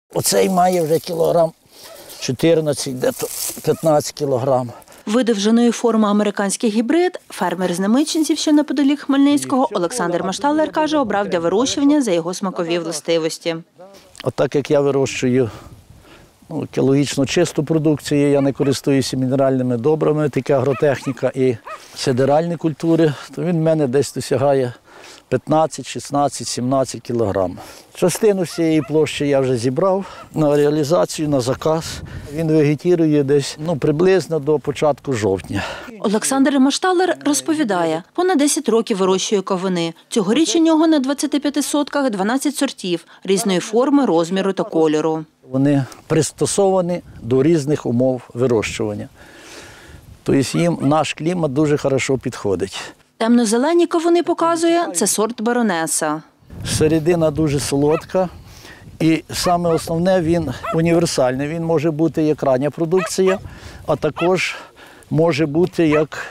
Оцей має вже кілограм 14, дето 15 кілограм. Видовженої форми американський гібрид фермер з Немичинців, що неподалік Хмельницького, Олександр Машталер, каже, обрав для вирощування за його смакові властивості. Отак як я вирощую екологічно чисту продукцію, я не користуюся мінеральними добрами, тільки агротехніка і сидеральні культури, то він в мене десь досягає 15, 16, 17 кілограм. Частину всієї площі я вже зібрав на реалізацію, на заказ. Він вегетує десь приблизно до початку жовтня. Олександр Машталер розповідає, понад 10 років вирощує кавуни. Цьогоріч у нього на 25 сотках 12 сортів різної форми, розміру та кольору. Вони пристосовані до різних умов вирощування. Тобто їм наш клімат дуже добре підходить. Темно-зелені кавуни, показує, це сорт Баронеса. Середина дуже солодка і саме основне, він універсальний. Він може бути як рання продукція, а також може бути як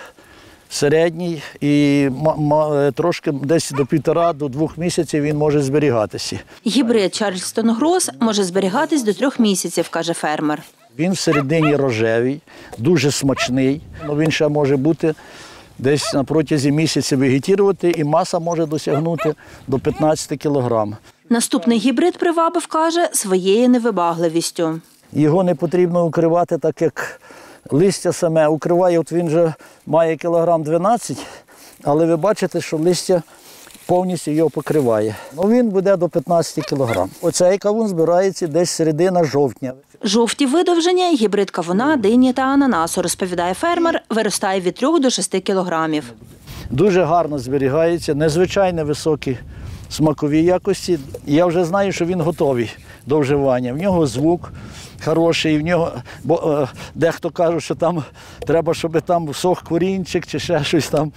середній і трошки десь до 1,5 до 2 місяців він може зберігатися. Гібрид Чарльстон Грос може зберігатись до 3 місяців, каже фермер. Він всередині рожевий, дуже смачний, він ще може бути десь на протязі місяця вегетувати, і маса може досягнути до 15 кілограм. Наступний гібрид привабив, каже, своєю невибагливістю. Його не потрібно укривати так, як листя саме. Укриває, от він вже має кілограм 12, але ви бачите, що листя повністю його покриває. Він буде до 15 кілограм. Оцей кавун збирається десь середина жовтня. Жовті видовження, гібрид кавуна, дині та ананасу, розповідає фермер, виростає від 3 до 6 кілограмів. Дуже гарно зберігається, незвичайно високі смакові якості. Я вже знаю, що він готовий до вживання. В нього звук хороший, в нього, бо дехто каже, що там треба, щоб там сох корінчик чи ще щось там.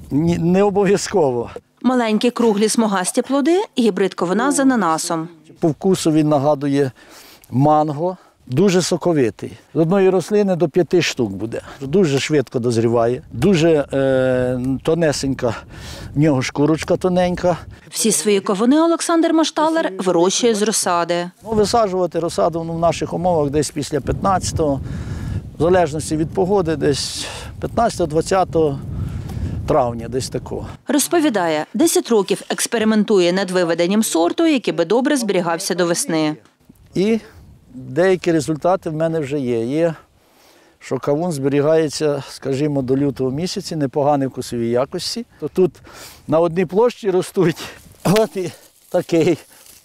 Не обов'язково. Маленькі круглі смугасті плоди, гібрид кавуна з ананасом. По вкусу він нагадує манго, дуже соковитий. З одної рослини до 5 штук буде. Дуже швидко дозріває, дуже тонесенька, в нього шкурочка тоненька. Всі свої кавуни Олександр Машталер вирощує з розсади. Висаджувати розсаду в наших умовах десь після 15-го, в залежності від погоди, десь 15-20 травня, десь такого. Розповідає, 10 років експериментує над виведенням сорту, який би добре зберігався до весни. І деякі результати в мене вже є. Є, що кавун зберігається, скажімо, до лютого місяця, непогані вкусові якості. То тут на одній площі ростуть от і такий.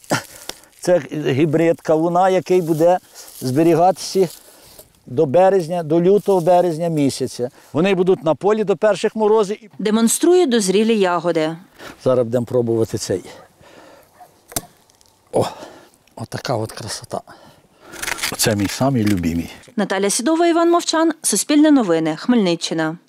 Це гібрид кавуна, який буде зберігатися до березня, до лютого-березня місяця. Вони будуть на полі до перших морозів. Демонструє дозрілі ягоди. Зараз будемо пробувати цей. Отака от красота. Оце мій самий любимий. Наталя Сідова, Іван Мовчан, Суспільне новини, Хмельниччина.